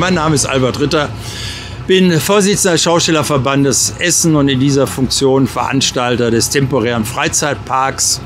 Mein Name ist Albert Ritter, bin Vorsitzender des Schaustellerverbandes Essen und in dieser Funktion Veranstalter des temporären Freizeitparks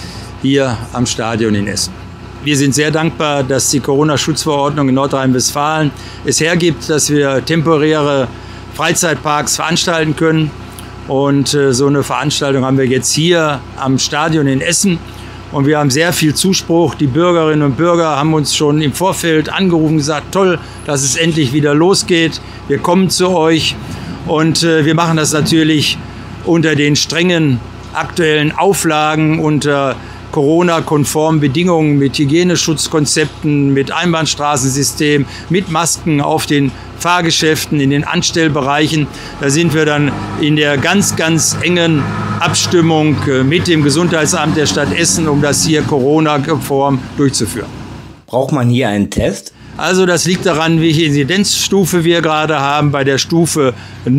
hier am Stadion in Essen. Wir sind sehr dankbar, dass die Corona-Schutzverordnung in Nordrhein-Westfalen es hergibt, dass wir temporäre Freizeitparks veranstalten können. Und so eine Veranstaltung haben wir jetzt hier am Stadion in Essen. Und wir haben sehr viel Zuspruch. Die Bürgerinnen und Bürger haben uns schon im Vorfeld angerufen und gesagt, toll, dass es endlich wieder losgeht. Wir kommen zu euch. Und wir machen das natürlich unter den strengen aktuellen Auflagen, unter Corona-konformen Bedingungen, mit Hygieneschutzkonzepten, mit Einbahnstraßensystem, mit Masken auf den Fahrgeschäften, in den Anstellbereichen. Da sind wir dann in der ganz, ganz engen Abstimmung mit dem Gesundheitsamt der Stadt Essen, um das hier Corona-konform durchzuführen. Braucht man hier einen Test? Also das liegt daran, welche Inzidenzstufe wir gerade haben. Bei der Stufe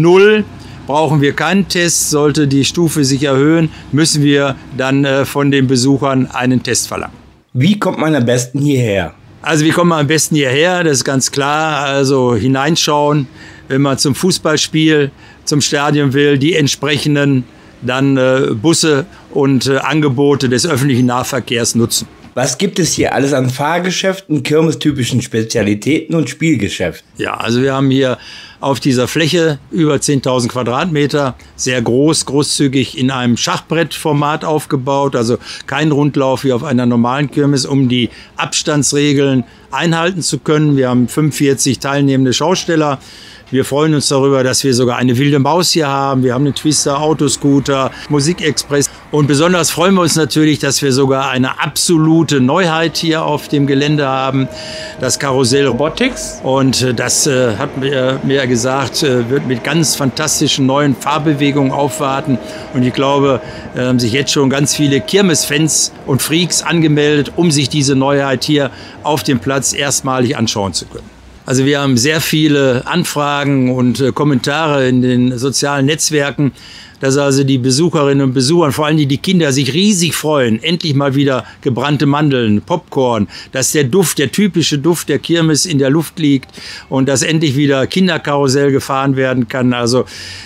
0 brauchen wir keinen Test. Sollte die Stufe sich erhöhen, müssen wir dann von den Besuchern einen Test verlangen. Wie kommt man am besten hierher? Also wie kommt man am besten hierher? Das ist ganz klar. Also hineinschauen, wenn man zum Fußballspiel, zum Stadion will, die entsprechenden dann Busse und Angebote des öffentlichen Nahverkehrs nutzen. Was gibt es hier alles an Fahrgeschäften, kirmestypischen Spezialitäten und Spielgeschäften? Ja, also wir haben hier auf dieser Fläche über 10.000 Quadratmeter, sehr groß, großzügig in einem Schachbrettformat aufgebaut, also kein Rundlauf wie auf einer normalen Kirmes, um die Abstandsregeln einhalten zu können. Wir haben 45 teilnehmende Schausteller. Wir freuen uns darüber, dass wir sogar eine wilde Maus hier haben. Wir haben einen Twister, Autoscooter, Musikexpress. Und besonders freuen wir uns natürlich, dass wir sogar eine absolute Neuheit hier auf dem Gelände haben. Das Karussell Robotics. Und das hat mir gesagt, wird mit ganz fantastischen neuen Fahrbewegungen aufwarten. Und ich glaube, haben sich jetzt schon ganz viele Kirmesfans und Freaks angemeldet, um sich diese Neuheit hier auf dem Platz erstmalig anschauen zu können. Also wir haben sehr viele Anfragen und Kommentare in den sozialen Netzwerken, dass also die Besucherinnen und Besucher, vor allem die Kinder, sich riesig freuen. Endlich mal wieder gebrannte Mandeln, Popcorn, dass der Duft, der typische Duft der Kirmes in der Luft liegt und dass endlich wieder Kinderkarussell gefahren werden kann. Also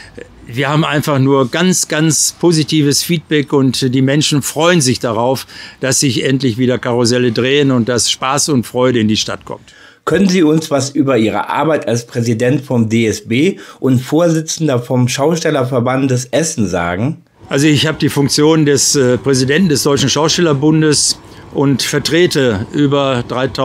wir haben einfach nur ganz, ganz positives Feedback und die Menschen freuen sich darauf, dass sich endlich wieder Karusselle drehen und dass Spaß und Freude in die Stadt kommt. Können Sie uns was über Ihre Arbeit als Präsident vom DSB und Vorsitzender vom Schaustellerverbandes Essen sagen? Also ich habe die Funktion des Präsidenten des Deutschen Schaustellerbundes und vertrete über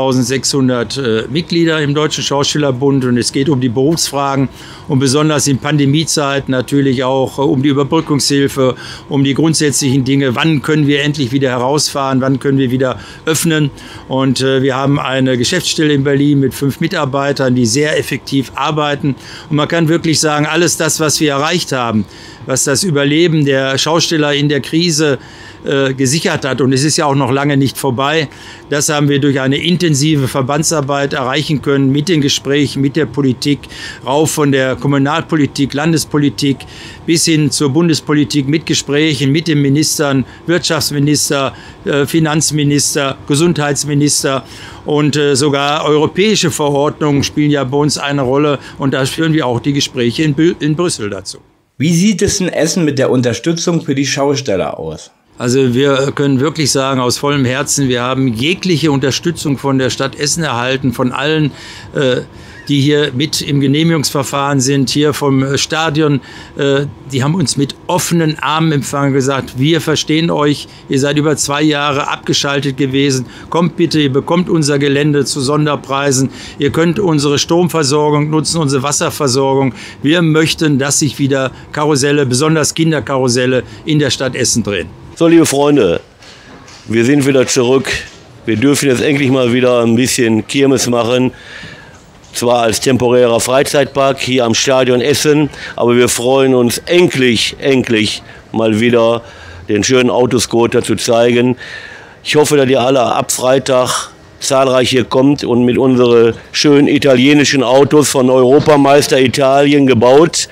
3.600 Mitglieder im Deutschen Schaustellerbund. Und es geht um die Berufsfragen und besonders in Pandemiezeiten natürlich auch um die Überbrückungshilfe, um die grundsätzlichen Dinge. Wann können wir endlich wieder herausfahren? Wann können wir wieder öffnen? Und wir haben eine Geschäftsstelle in Berlin mit 5 Mitarbeitern, die sehr effektiv arbeiten. Und man kann wirklich sagen, alles das, was wir erreicht haben, was das Überleben der Schausteller in der Krise gesichert hat. Und es ist ja auch noch lange nicht vorbei. Das haben wir durch eine intensive Verbandsarbeit erreichen können, mit den Gesprächen, mit der Politik, rauf von der Kommunalpolitik, Landespolitik bis hin zur Bundespolitik, mit Gesprächen mit den Ministern, Wirtschaftsminister, Finanzminister, Gesundheitsminister und sogar europäische Verordnungen spielen ja bei uns eine Rolle. Und da führen wir auch die Gespräche in Brüssel dazu. Wie sieht es in Essen mit der Unterstützung für die Schausteller aus? Also wir können wirklich sagen, aus vollem Herzen, wir haben jegliche Unterstützung von der Stadt Essen erhalten, von allen, die hier mit im Genehmigungsverfahren sind, hier vom Stadion. Die haben uns mit offenen Armen empfangen, gesagt, wir verstehen euch, ihr seid über 2 Jahre abgeschaltet gewesen, kommt bitte, ihr bekommt unser Gelände zu Sonderpreisen, ihr könnt unsere Stromversorgung nutzen, unsere Wasserversorgung. Wir möchten, dass sich wieder Karusselle, besonders Kinderkarusselle, in der Stadt Essen drehen. So, liebe Freunde, wir sind wieder zurück. Wir dürfen jetzt endlich mal wieder ein bisschen Kirmes machen. Zwar als temporärer Freizeitpark hier am Stadion Essen, aber wir freuen uns endlich mal wieder den schönen Autoscooter zu zeigen. Ich hoffe, dass ihr alle ab Freitag zahlreich hier kommt und mit unseren schönen italienischen Autos von Europameister Italien gebaut.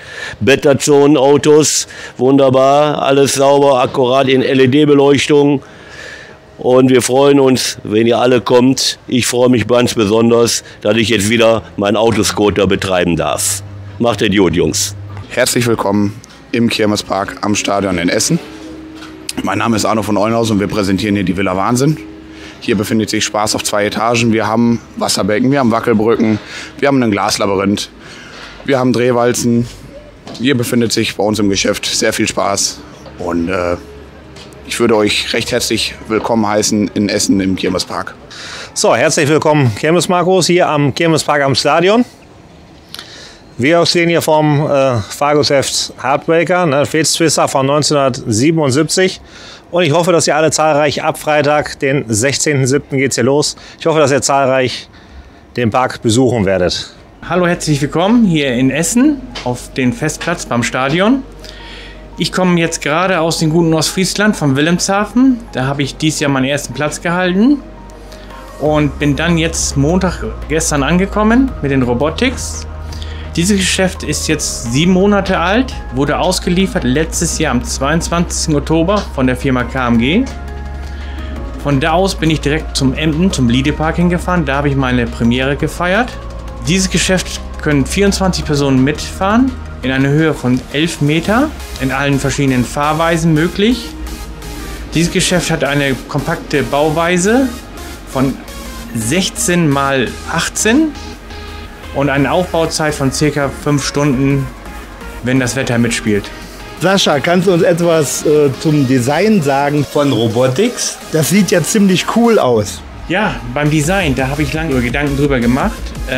Betazone-Autos, wunderbar, alles sauber, akkurat in LED-Beleuchtung. Und wir freuen uns, wenn ihr alle kommt. Ich freue mich ganz besonders, dass ich jetzt wieder meinen Autoscooter betreiben darf. Macht es gut, Jungs. Herzlich willkommen im Kirmespark am Stadion in Essen. Mein Name ist Arno von Oeynhausen und wir präsentieren hier die Villa Wahnsinn. Hier befindet sich Spaß auf 2 Etagen. Wir haben Wasserbecken, wir haben Wackelbrücken, wir haben ein Glaslabyrinth, wir haben Drehwalzen. Hier befindet sich bei uns im Geschäft sehr viel Spaß. Und ich würde euch recht herzlich willkommen heißen in Essen im Kirmespark. So, herzlich willkommen, Kirmes Markus, hier am Kirmespark am Stadion. Wir stehen hier vom Fahrgeschäft Heartbreaker, ne, Fates Twister von 1977. Und ich hoffe, dass ihr alle zahlreich ab Freitag, den 16.07. geht es hier los. Ich hoffe, dass ihr zahlreich den Park besuchen werdet. Hallo, herzlich willkommen hier in Essen auf den Festplatz beim Stadion. Ich komme jetzt gerade aus dem guten Ostfriesland, vom Wilhelmshaven. Da habe ich dieses Jahr meinen ersten Platz gehalten und bin dann jetzt Montag gestern angekommen mit den Robotics. Dieses Geschäft ist jetzt 7 Monate alt, wurde ausgeliefert letztes Jahr am 22. Oktober von der Firma KMG. Von da aus bin ich direkt zum Emden, zum Liedepark hingefahren. Da habe ich meine Premiere gefeiert. Dieses Geschäft können 24 Personen mitfahren, in einer Höhe von 11 Meter, in allen verschiedenen Fahrweisen möglich. Dieses Geschäft hat eine kompakte Bauweise von 16 x 18 und eine Aufbauzeit von ca. 5 Stunden, wenn das Wetter mitspielt. Sascha, kannst du uns etwas zum Design sagen von Robotics? Das sieht ja ziemlich cool aus. Ja, beim Design, da habe ich lange Gedanken drüber gemacht.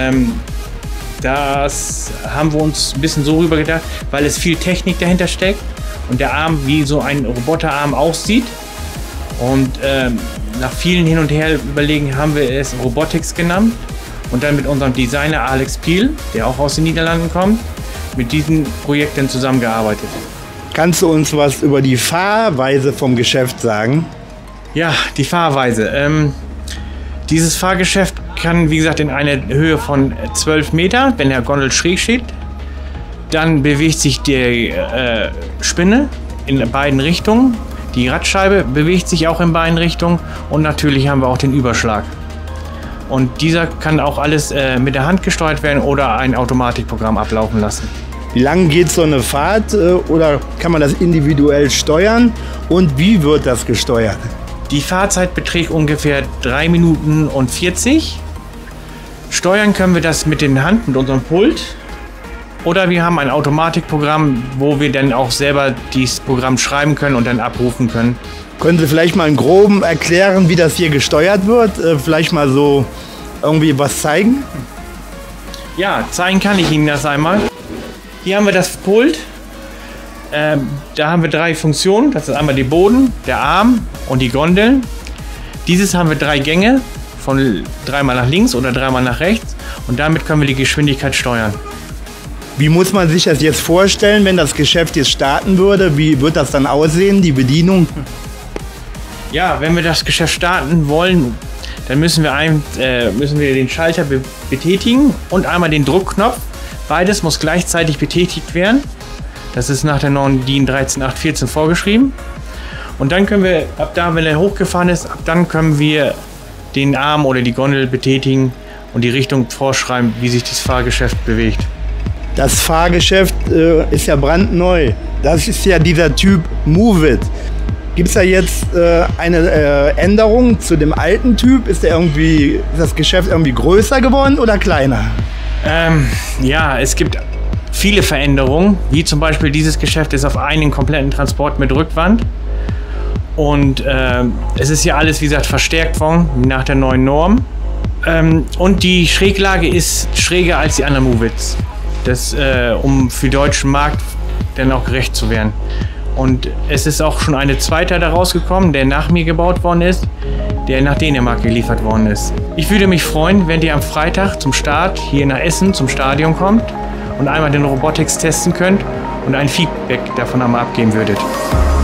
Das haben wir uns ein bisschen so rüber gedacht, weil es viel Technik dahinter steckt und der Arm wie so ein Roboterarm aussieht. Und nach vielen Hin- und Her überlegen haben wir es Robotics genannt und dann mit unserem Designer Alex Piel, der auch aus den Niederlanden kommt, mit diesen Projekten zusammengearbeitet. Kannst du uns was über die Fahrweise vom Geschäft sagen? Ja, die Fahrweise. Dieses Fahrgeschäft kann, wie gesagt, in einer Höhe von 12 Meter, wenn der Gondel schräg steht. Dann bewegt sich die Spinne in beiden Richtungen. Die Radscheibe bewegt sich auch in beiden Richtungen. Und natürlich haben wir auch den Überschlag. Und dieser kann auch alles mit der Hand gesteuert werden oder ein Automatikprogramm ablaufen lassen. Wie lang geht so eine Fahrt oder kann man das individuell steuern? Und wie wird das gesteuert? Die Fahrzeit beträgt ungefähr 3 Minuten und 40. Steuern können wir das mit den Hand, mit unserem Pult. Oder wir haben ein Automatikprogramm, wo wir dann auch selber dieses Programm schreiben können und dann abrufen können. Können Sie vielleicht mal im Groben erklären, wie das hier gesteuert wird? Vielleicht mal so irgendwie was zeigen? Ja, zeigen kann ich Ihnen das einmal. Hier haben wir das Pult. Da haben wir 3 Funktionen. Das ist einmal der Boden, der Arm und die Gondeln. Dieses haben wir 3 Gänge, von 3-mal nach links oder 3-mal nach rechts. Und damit können wir die Geschwindigkeit steuern. Wie muss man sich das jetzt vorstellen, wenn das Geschäft jetzt starten würde? Wie wird das dann aussehen, die Bedienung? Ja, wenn wir das Geschäft starten wollen, dann müssen wir den Schalter betätigen und einmal den Druckknopf. Beides muss gleichzeitig betätigt werden. Das ist nach der neuen DIN 13814 vorgeschrieben. Und dann können wir, ab da, wenn er hochgefahren ist, ab dann können wir den Arm oder die Gondel betätigen und die Richtung vorschreiben, wie sich das Fahrgeschäft bewegt. Das Fahrgeschäft ist ja brandneu. Das ist ja dieser Typ Move It. Gibt es da jetzt eine Änderung zu dem alten Typ? Ist das Geschäft irgendwie größer geworden oder kleiner? Ja, es gibt viele Veränderungen, wie zum Beispiel dieses Geschäft ist auf einen kompletten Transport mit Rückwand. Und es ist ja alles, wie gesagt, verstärkt worden nach der neuen Norm. Und die Schräglage ist schräger als die anderen Move-Its. Das, um für den deutschen Markt dann auch gerecht zu werden. Und es ist auch schon eine zweite da rausgekommen, der nach mir gebaut worden ist, der nach Dänemark geliefert worden ist. Ich würde mich freuen, wenn ihr am Freitag zum Start hier nach Essen zum Stadion kommt und einmal den Robotics testen könnt und ein Feedback davon einmal abgeben würdet.